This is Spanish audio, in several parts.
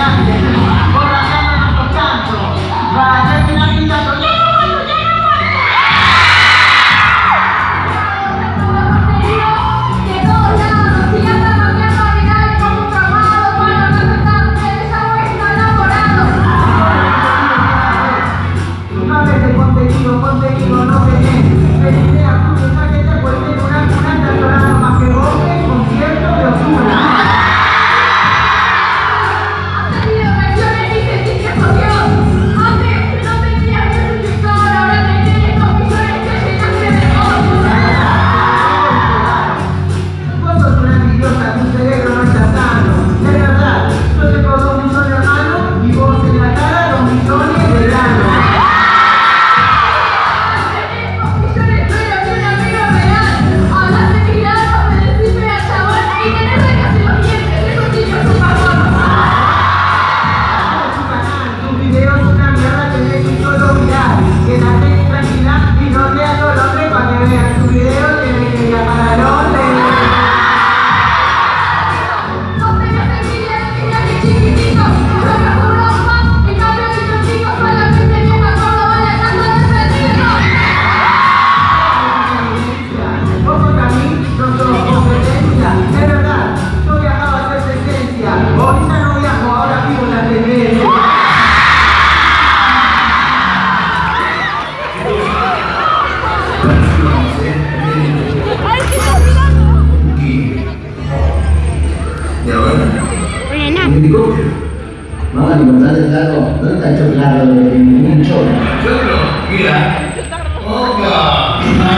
Vamos a encontrar el lago. ¿Dónde está el chocolate de un chorro? Chorro, mira. ¡Opa!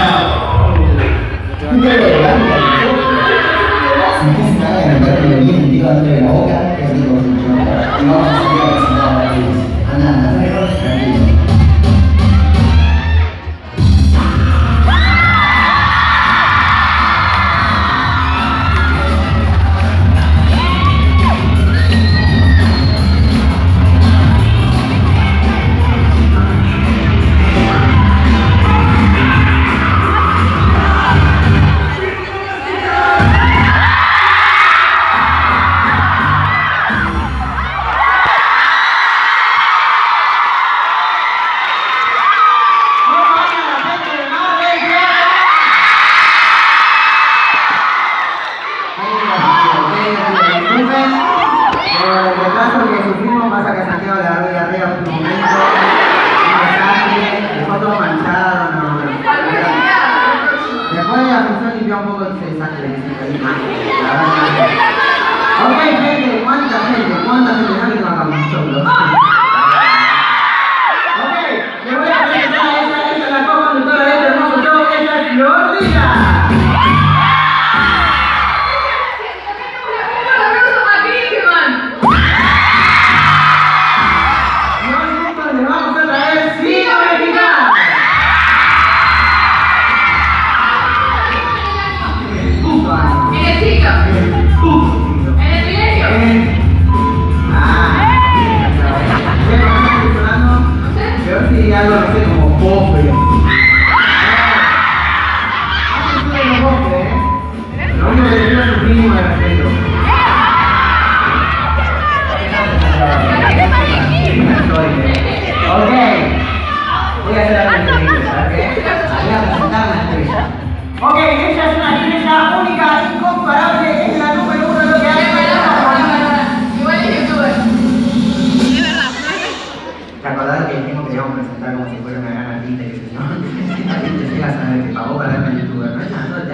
Un chorro de blanca. Si no hace nada de meterle bien un tiro dentro de la boca, es rico un chorro. Y vamos a seguir a presentar a la actriz. Anda, tranquilo. Ok, gente, ¿cuánta gente? ¿Cuánta gente? No le toca mucho, bro. Ok, le voy a presentar a esa la co-conductora de este hermoso show, ella es Flor Díaz. Le vamos a traer 5 mexicanos. Algo no sé, como cofre. Lo único que te es un mínimo de respeto. Ok. Voy a hacer algo increíble, ¿sabes? Voy a presentar una estrella. Ok, ella es una estrella única, incomparable, es la número 1 de lo que hace. Igual es youtuber. ¿Te acordás que dijimos que íbamos a presentar como si fuera una gran artista y qué sé yo? Si la gente llega a saber que pagó para verme en youtuber, ¿no?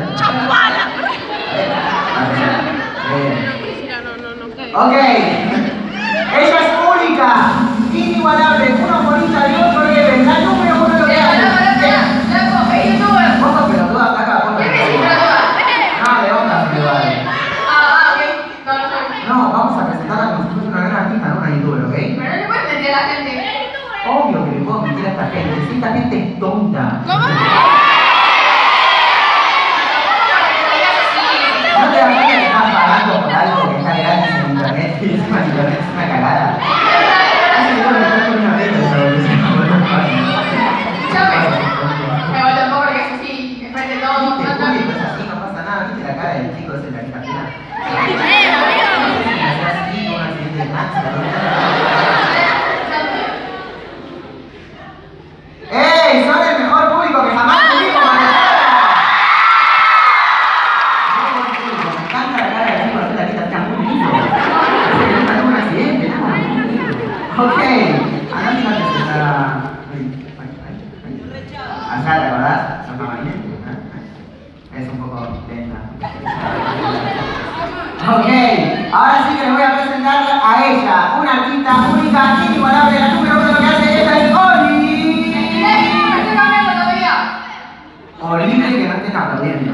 Ok. Ella es única, inigualable, una bonita de otro nivel, la número 1 de lo que hace. Loco, es youtuber. Vos pero tú acá, vos. ¿Qué me hiciste la No, de onda, pero vale. ok. No, vamos a presentarla como si fuese una gran artista, no una youtuber, ¿ok? Pero no le puedes mentir a la gente. Obvio que le puedo mentir a esta gente, si esta gente es tonta. ¿Cómo? ¿No te das cuenta que estás pagando por algo que está gratis en internet y encima en internet es una cagada? Hace que me estás con una vez, pero que se me vuelve a pagar. Pero tampoco porque es así, es frente a todo. Viste, público es así, no pasa nada, viste la cara del chico ese de la que está fina. No sé si me hace así, un accidente de taxi, la verdad. Ok. Acá fíjate que está... Allá, ¿te acordás? Santa María. Es un poco lenta. Ok. Ahora sí que les voy a presentar a ella, una artista única, inigualable, la número 1 que hace ella es Oli. Horrible que no estén aplaudiendo.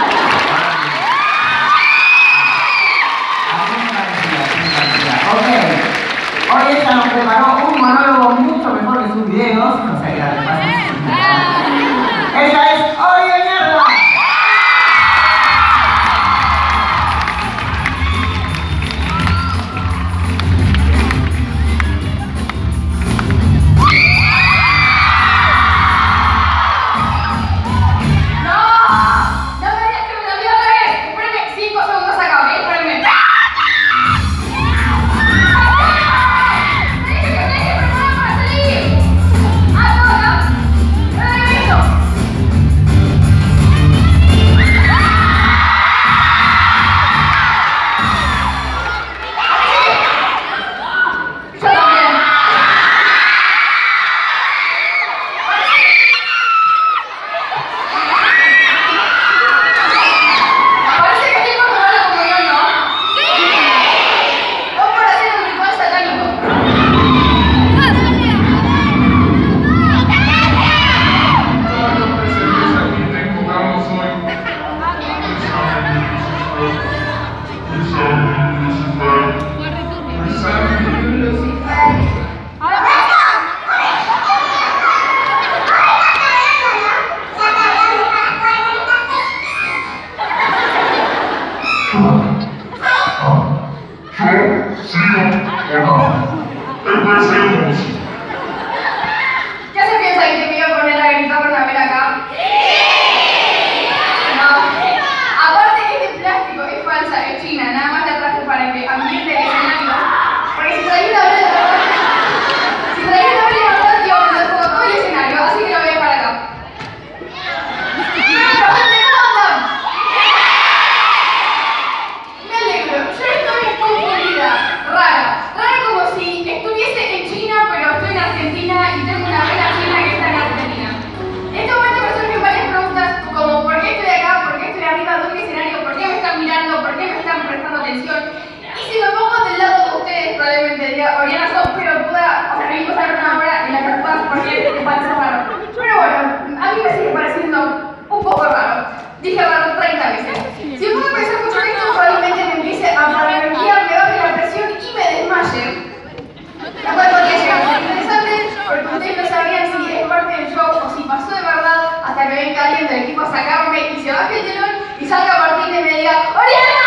Ok. Hoy ella nos preparó un monólogo mucho mejor que sus videos, o sea que la repasen. Ella es Oli de Mierda. ¿Qué se piensa que me iba a poner a gritar una vez acá? No. Aparte es de plástico, es falsa, es china. Nada más la traje para que ambiente el escenario. Porque si traía una vez de verdad, yo me lo pongo todo el escenario, así que lo voy a dejar acá. Pero gente, ¿cómo andan? Me alegro, yo estoy confundida, rara como si estuviese en China, pero estoy en Argentina y tengo una vela china que está en Argentina. En este momento me surgen varias preguntas como ¿por qué estoy acá? ¿Por qué estoy arriba de un escenario? ¿Por qué me están mirando? ¿Por qué me están prestando atención? Y si me pongo del lado de ustedes, probablemente diga, Oriana, sos pelotuda, o sea, venimos a ver una obra en la que actúas porque te parece raro. Pero bueno, a mí me sigue pareciendo un poco raro. Dije raro 30 veces. Si me pongo a pensar mucho en esto, probablemente me empiece a paranoiar, me baje la presión y me desmaye. La cual podría llegar a ser interesante porque ustedes no sabrían si es parte del show o si pasó de verdad hasta que venga alguien del equipo a sacarme y se baje el telón y salga Martín y me diga ¡Oriana!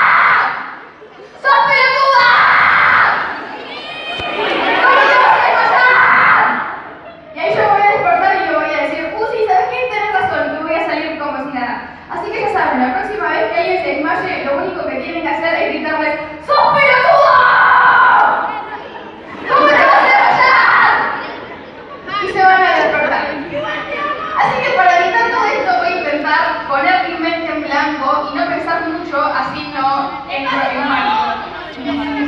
¡Sos pelotuda! ¿Cómo te vas a desmayar? Y ahí yo me voy a despertar y le voy a decir sí, ¿sabes qué? Tenés razón y voy a salir como si nada. Así que ya saben, la próxima vez que alguien se desmaye, lo único que tienen que hacer es gritarles ¡sos pelotuda! ¿Cómo te vas a desmayar? Y se van a despertar. Así que para evitar todo esto voy a intentar poner mi mente en blanco y no pensar mucho, así no entro en pánico.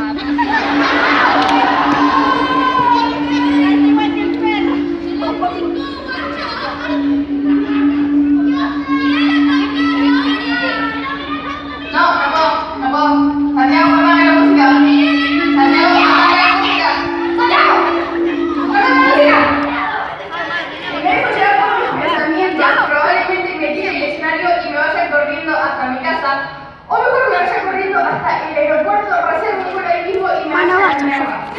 No puedo. Santiago, apaga la música. Santiago, apaga la música. ¡Santiago! ¡Apaga la música! Si me dejo llevar por mis pensamientos, probablemente me tire del escenario y me vaya corriendo hasta mi casa. O mejor me vaya corriendo hasta el aeropuerto, reservo un vuelo ahí mismo y me vaya a la mierda.